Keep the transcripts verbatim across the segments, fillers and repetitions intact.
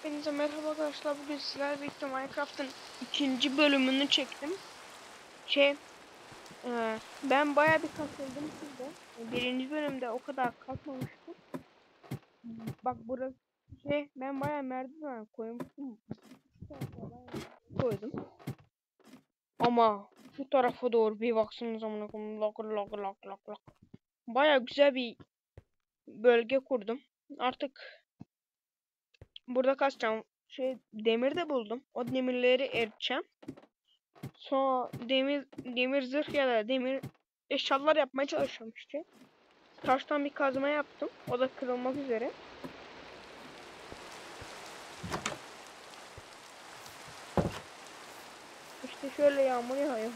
Hepinize merhaba arkadaşlar. Bugün sizlerle birlikte Minecraft'ın ikinci bölümünü çektim. Şey, e, ben bayağı bir kasıldım sizde. Birinci bölümde o kadar kasmamıştım. Bak burası şey, ben bayağı merdiven koymuştum. Koydum. Ama şu tarafa doğru bir baksanız amına koyayım, lak lak lak lak lak. Bayağı güzel bir bölge kurdum. Artık burada kaçacağım. Şey, demir de buldum. O demirleri eriteceğim. Sonra demir demir zırh ya da demir eşyalar yapmaya çalışıyorum işte. Taştan bir kazma yaptım. O da kırılmak üzere. İşte şöyle yağmur yağıyor.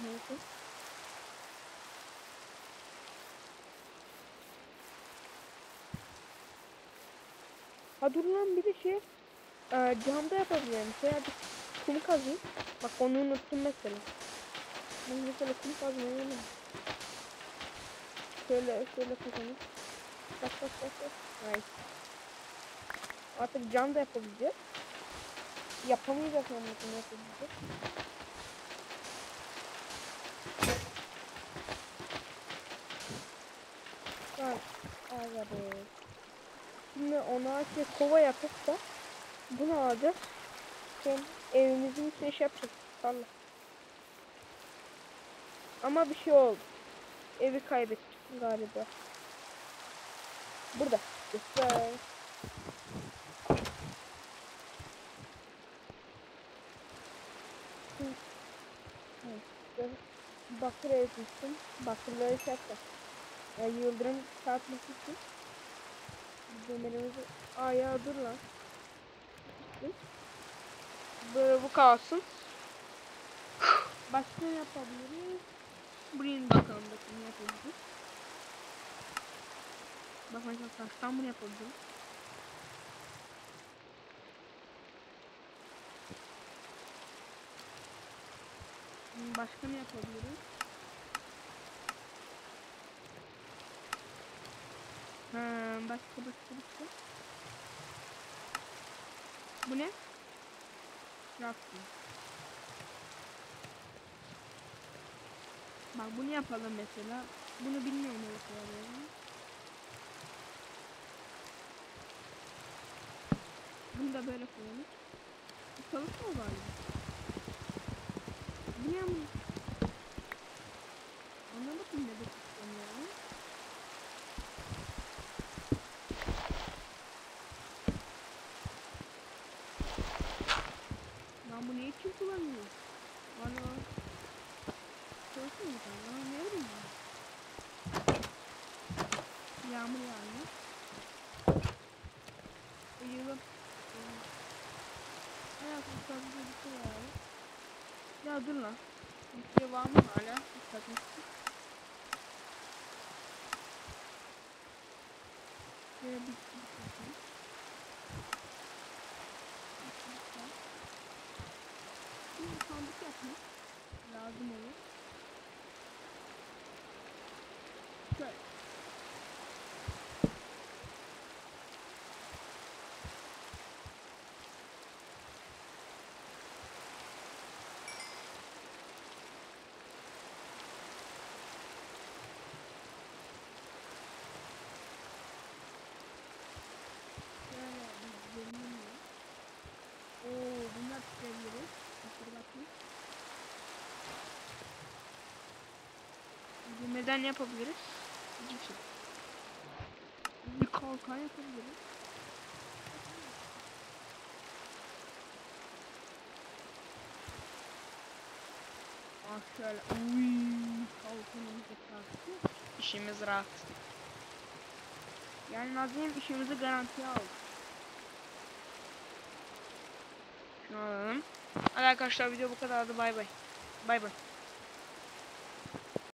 Ha dur lan, bir de şey e, camda yapabilirim. Şöyle bir kum kazayım. Bak onu unuttum mesela. Ben mesela kum kazmayı unuttum. Şöyle şöyle kazanım. Bak bak bak bak. Nice. Artık cam da yapabileceğiz. Yapamayacağız ama bunu yapabileceğiz. Bak. Evet. Şimdi ona şey kova yapıp da bunu alacağız. Şimdi evimizin içine şey yapacağız. Salla. Ama bir şey oldu. Evi kaybettik galiba. Burada. Güzel. Bakır ezmiştim. Bakırları şey yapacağız. Yani yıldırım çarpması için. Demirimizi... Aa ya dur lan. Böyle bu kalsın. Başka ne yapabiliriz? Buraya bakalım bakalım yapabiliriz. Bak mesela taştan bunu yapabiliriz. Başka ne yapabiliriz? Ha, başka başka başka. Bu ne? Crafting. Bak bunu yapalım mesela. Bunu bilmiyorum mesela. Bunu da böyle koyalım. Çalışma mı var? Bu ne mi? Anlamadım ne demek istemiyorum. Lan bu ne için kullanıyor? Valla. Çalışmıyor mu? Lan ne bileyim ben. Yağmur yağıyor. Uyuyalım. Hayatım sadece bir şey var. Ya dur lan. Bir şey var mı hala? Takmıştım. Şöyle bir şey yapayım. Şimdi sandık yapmak lazım olur. Şöyle. Ooo bunlar çıkabiliriz. Bakır bakayım. Neden yapabiliriz? Gitsin. Bir kalkan yapabiliriz. Ah şöyle. Uyyy. Kalkanımızı kalktı. İşimiz rahat. Yani Nazım işimizi garantiye aldı. Şunu alalım. Hadi arkadaşlar video bu kadardı. Bay bay. Bay bay.